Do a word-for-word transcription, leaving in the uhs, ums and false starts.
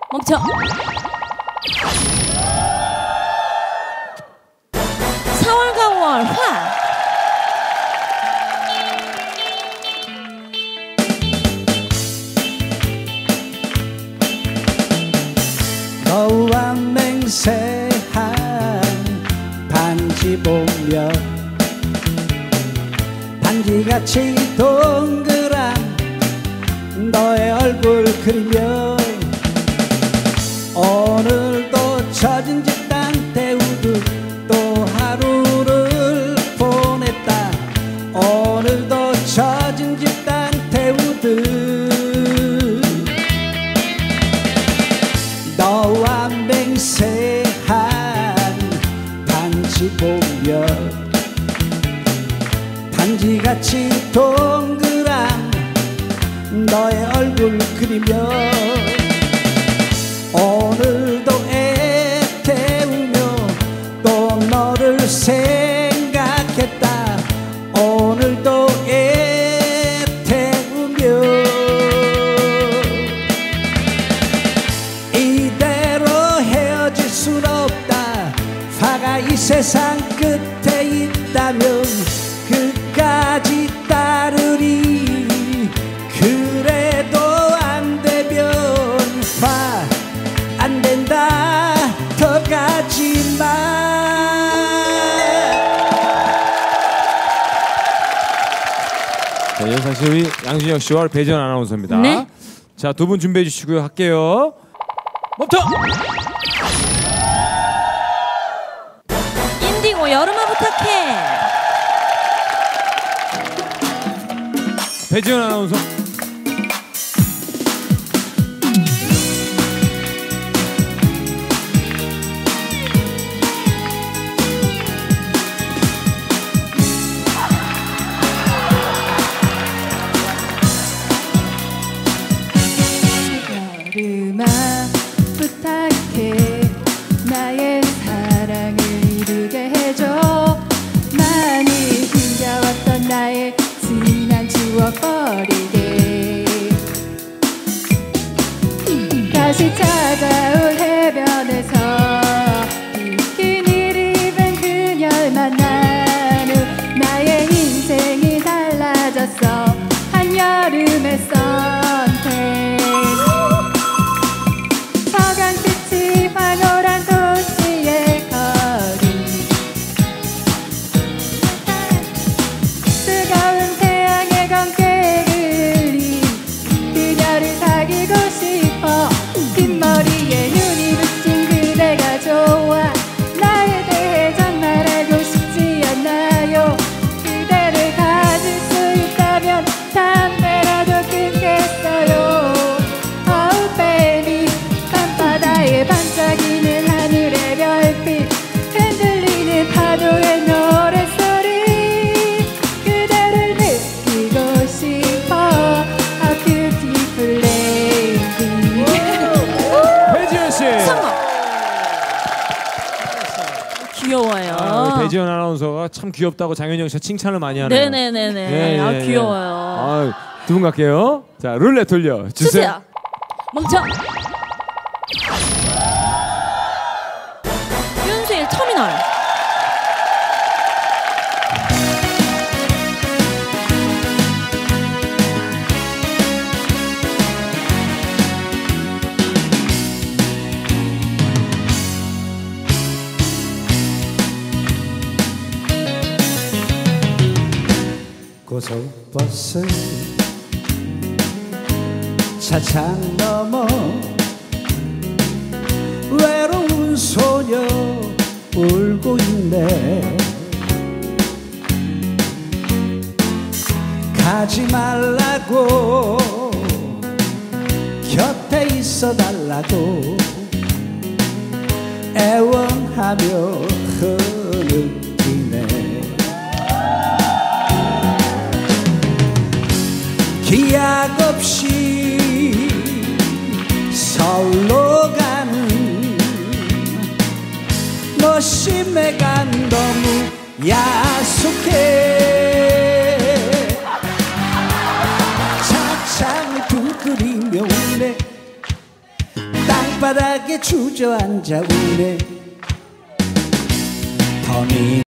멈춰. 사월과 오월 화. 너와 맹세한 반지 보며 반지같이 동그란 너의 얼굴 그리며 오늘도 젖은 집단 태우듯 또 하루를 보냈다. 오늘도 젖은 집단 태우듯 너와 맹세한 반지 보며 반지같이 동그란 너의 얼굴 그리며 오늘도 애태우며 또 너를 생각했다. 오늘도 애태우며 이대로 헤어질 순 없다. 화가 이 세상 끝에 있다면 끝까지 따르리. 그래도 안 되면 화 안 된다 더 가지마. 자, 이어서 다시 우리 양준혁 씨와 배지연 아나운서입니다. 네. 자, 두 분 준비해 주시고요. 할게요. 멈춰. 인디고 여름아 부탁해. 배지연 아나운서. 여름아 부탁해 나의 사랑을 이루게 해줘. 많이 힘겨웠던 나의 지난 추억 버리게. 다시 찾아올 해변에서 비키니를 입은 그녀를 만난 후 나의 인생이 달라졌어. 한여름의 선택. 서강빛이 황홀한 도시의 거리. 뜨거운 태양의 검게 그린 그녀를 사귀고 싶어. 흰머리에 눈이 비친 그대가 좋아. 나에 대해 정말 알고 싶지 않나요? 그대를 가질 수 있다면 담배라도 끊겠어요. Oh baby 밤바다에 반짝이는 하늘의 별빛 흔들리는 파도의 노랫소리. 그대를 느끼고 싶어. How beautiful lady. 배지연 씨. 성공. 귀여워요. 아, 우리 배지연 아나운서가 참 귀엽다고 장윤정 씨가 칭찬을 많이 하네요. 네네네네. 네, 아 네, 귀여워요. 아, 두 분 갈게요. 자, 룰렛 돌려 주세요. 주세요. 멈춰. 윤수일 터미널. 고속버스 차창 넘어 외로운 소녀 울고 있네. 가지 말라고 곁에 있어 달라고 애원하며 흐느끼네. 기약 없이 서울로 가는 너 심해간 너무 야속해. 차창을 두드리며 울네. 땅 땅바닥에 주저앉아 우네. 더니